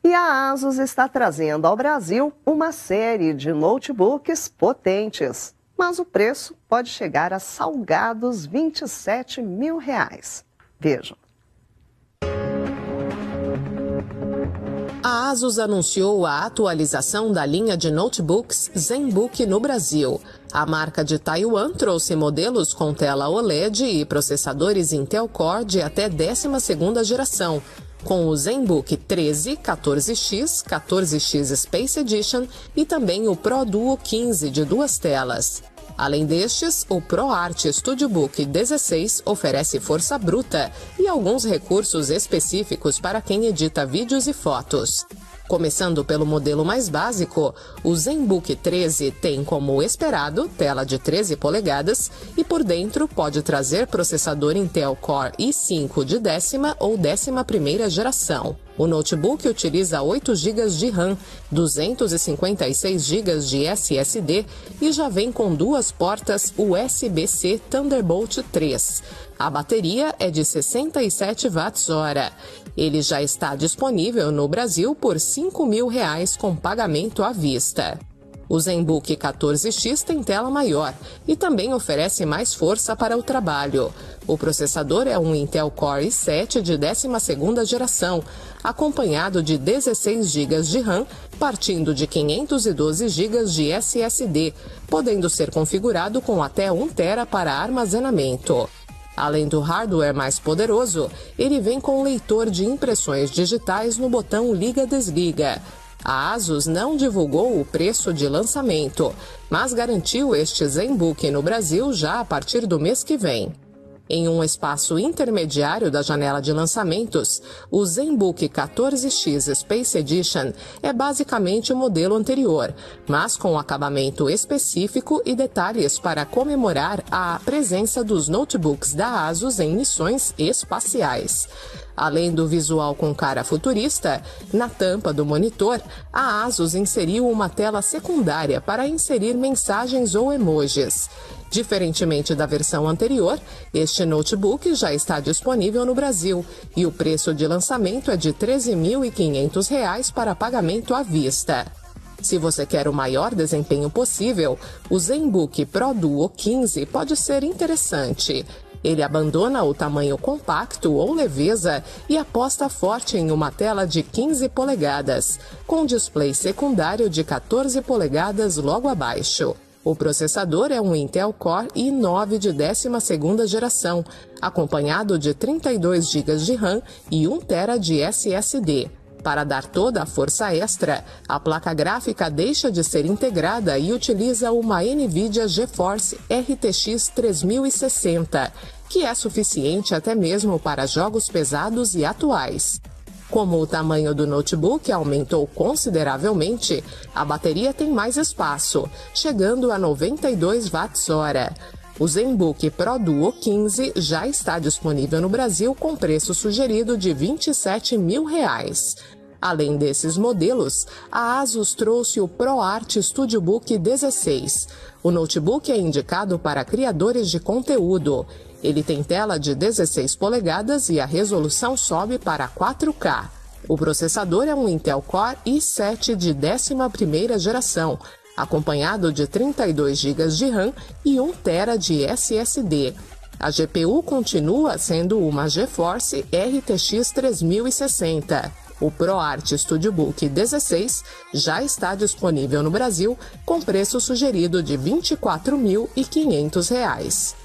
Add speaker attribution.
Speaker 1: E a ASUS está trazendo ao Brasil uma série de notebooks potentes, mas o preço pode chegar a salgados R$27 mil. Vejam.
Speaker 2: A ASUS anunciou a atualização da linha de notebooks ZenBook no Brasil. A marca de Taiwan trouxe modelos com tela OLED e processadores Intel Core de até 12ª geração, com o ZenBook 13, 14X, 14X Space Edition e também o ProDuo 15 de 2 telas. Além destes, o ProArt StudioBook 16 oferece força bruta e alguns recursos específicos para quem edita vídeos e fotos. Começando pelo modelo mais básico, o ZenBook 13 tem, como esperado, tela de 13 polegadas e por dentro pode trazer processador Intel Core i5 de 10ª ou 11ª geração. O notebook utiliza 8 GB de RAM, 256 GB de SSD e já vem com 2 portas USB-C Thunderbolt 3. A bateria é de 67 Wh. Ele já está disponível no Brasil por R$5 mil com pagamento à vista. O ZenBook 14X tem tela maior e também oferece mais força para o trabalho. O processador é um Intel Core i7 de 12ª geração, acompanhado de 16 GB de RAM, partindo de 512 GB de SSD, podendo ser configurado com até 1 TB para armazenamento. Além do hardware mais poderoso, ele vem com leitor de impressões digitais no botão liga-desliga. A ASUS não divulgou o preço de lançamento, mas garantiu este ZenBook no Brasil já a partir do mês que vem. Em um espaço intermediário da janela de lançamentos, o ZenBook 14X Space Edition é basicamente o modelo anterior, mas com acabamento específico e detalhes para comemorar a presença dos notebooks da ASUS em missões espaciais. Além do visual com cara futurista, na tampa do monitor, a ASUS inseriu uma tela secundária para inserir mensagens ou emojis. Diferentemente da versão anterior, este notebook já está disponível no Brasil e o preço de lançamento é de R$ 13.500 para pagamento à vista. Se você quer o maior desempenho possível, o ZenBook ProDuo 15 pode ser interessante. Ele abandona o tamanho compacto ou leveza e aposta forte em uma tela de 15 polegadas, com display secundário de 14 polegadas logo abaixo. O processador é um Intel Core i9 de 12ª geração, acompanhado de 32 GB de RAM e 1 TB de SSD. Para dar toda a força extra, a placa gráfica deixa de ser integrada e utiliza uma NVIDIA GeForce RTX 3060, que é suficiente até mesmo para jogos pesados e atuais. Como o tamanho do notebook aumentou consideravelmente, a bateria tem mais espaço, chegando a 92 Wh. O ZenBook ProDuo 15 já está disponível no Brasil com preço sugerido de R$ 27 mil. Além desses modelos, a ASUS trouxe o ProArt StudioBook 16. O notebook é indicado para criadores de conteúdo. Ele tem tela de 16 polegadas e a resolução sobe para 4K. O processador é um Intel Core i7 de 11ª geração, acompanhado de 32 GB de RAM e 1 TB de SSD. A GPU continua sendo uma GeForce RTX 3060. O ProArt StudioBook 16 já está disponível no Brasil com preço sugerido de R$ 24.500.